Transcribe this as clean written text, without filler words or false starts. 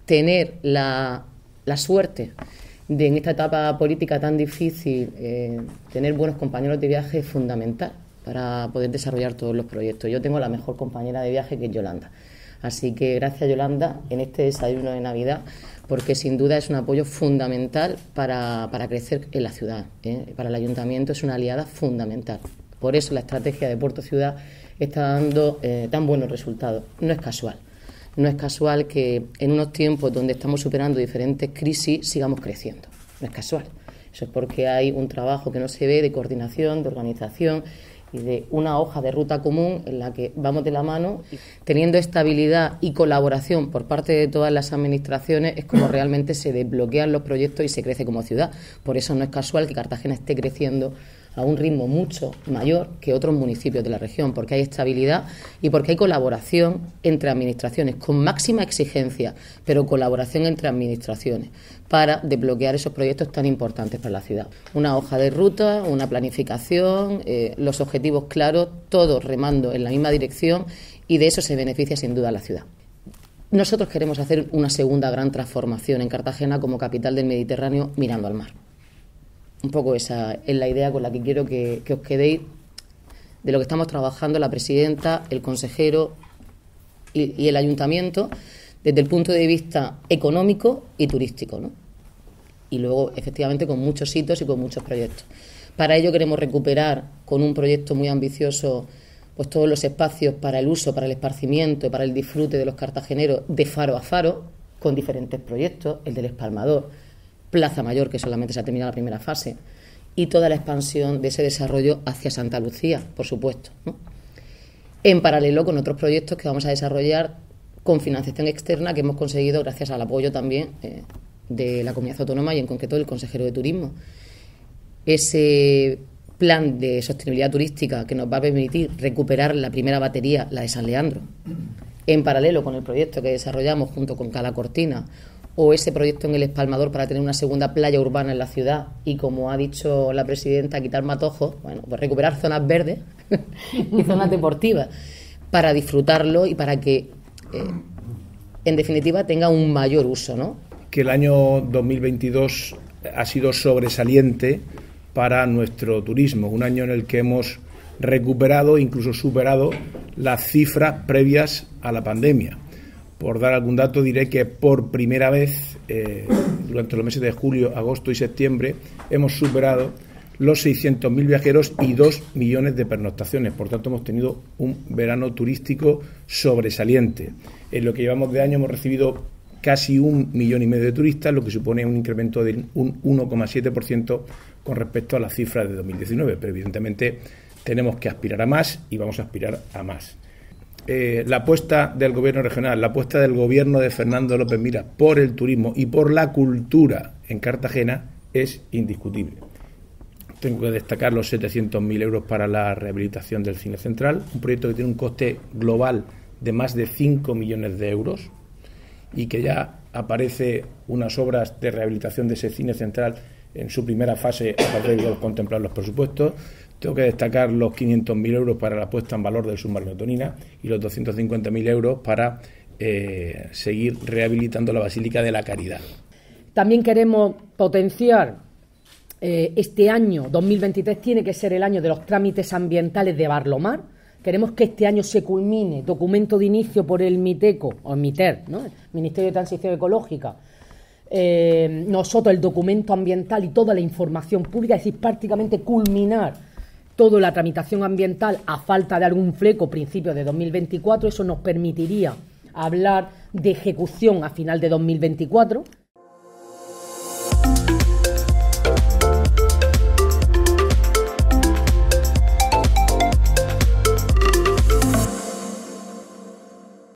tener la suerte de, en esta etapa política tan difícil, tener buenos compañeros de viaje es fundamental para poder desarrollar todos los proyectos. Yo tengo la mejor compañera de viaje, que es Yolanda. Así que gracias, Yolanda, en este desayuno de Navidad, porque sin duda es un apoyo fundamental para crecer en la ciudad. Para el Ayuntamiento es una aliada fundamental. Por eso la estrategia de Puerto Ciudad está dando tan buenos resultados. No es casual. No es casual que en unos tiempos donde estamos superando diferentes crisis sigamos creciendo. No es casual. Eso es porque hay un trabajo que no se ve de coordinación, de organización y de una hoja de ruta común en la que vamos de la mano. Teniendo estabilidad y colaboración por parte de todas las administraciones es como realmente se desbloquean los proyectos y se crece como ciudad. Por eso no es casual que Cartagena esté creciendo a un ritmo mucho mayor que otros municipios de la región, porque hay estabilidad y porque hay colaboración entre administraciones, con máxima exigencia, pero colaboración entre administraciones para desbloquear esos proyectos tan importantes para la ciudad. Una hoja de ruta, una planificación, los objetivos claros, todos remando en la misma dirección, y de eso se beneficia sin duda la ciudad. Nosotros queremos hacer una segunda gran transformación en Cartagena como capital del Mediterráneo mirando al mar. Un poco esa es la idea con la que quiero que os quedéis de lo que estamos trabajando la presidenta, el consejero y el ayuntamiento desde el punto de vista económico y turístico, ¿no? Y luego, efectivamente, con muchos hitos y con muchos proyectos. Para ello queremos recuperar, con un proyecto muy ambicioso, pues todos los espacios para el uso, para el esparcimiento y para el disfrute de los cartageneros de faro a faro, con diferentes proyectos, el del Espalmador, Plaza Mayor, que solamente se ha terminado la primera fase, y toda la expansión de ese desarrollo hacia Santa Lucía, por supuesto, ¿no? En paralelo con otros proyectos que vamos a desarrollar con financiación externa que hemos conseguido gracias al apoyo también de la Comunidad Autónoma y en concreto del consejero de Turismo. Ese plan de sostenibilidad turística que nos va a permitir recuperar la primera batería, la de San Leandro, en paralelo con el proyecto que desarrollamos junto con Cala Cortina, o ese proyecto en el Espalmador para tener una segunda playa urbana en la ciudad y, como ha dicho la presidenta, quitar matojos, bueno, pues recuperar zonas verdes y zonas deportivas para disfrutarlo y para que, en definitiva, tenga un mayor uso, ¿no? Que el año 2022 ha sido sobresaliente para nuestro turismo, un año en el que hemos recuperado, incluso superado, las cifras previas a la pandemia. Por dar algún dato, diré que por primera vez, durante los meses de julio, agosto y septiembre, hemos superado los 600.000 viajeros y 2 millones de pernoctaciones. Por tanto, hemos tenido un verano turístico sobresaliente. En lo que llevamos de año hemos recibido casi 1,5 millones de turistas, lo que supone un incremento de un 1,7% con respecto a las cifras de 2019. Pero, evidentemente, tenemos que aspirar a más y vamos a aspirar a más. La apuesta del Gobierno regional, la apuesta del Gobierno de Fernando López Miras por el turismo y por la cultura en Cartagena es indiscutible. Tengo que destacar los 700.000 euros para la rehabilitación del Cine Central, un proyecto que tiene un coste global de más de 5 millones de euros y que ya aparece unas obras de rehabilitación de ese Cine Central en su primera fase a partir de contemplar los presupuestos. Tengo que destacar los 500.000 euros para la puesta en valor del submarino Tonina y los 250.000 euros para seguir rehabilitando la Basílica de la Caridad. También queremos potenciar este año 2023, tiene que ser el año de los trámites ambientales de Barlomar. Queremos que este año se culmine documento de inicio por el MITECO, o MITER, ¿no?, el Ministerio de Transición Ecológica. Nosotros el documento ambiental y toda la información pública, es decir, prácticamente culminar toda la tramitación ambiental a falta de algún fleco principios de 2024. Eso nos permitiría hablar de ejecución a final de 2024.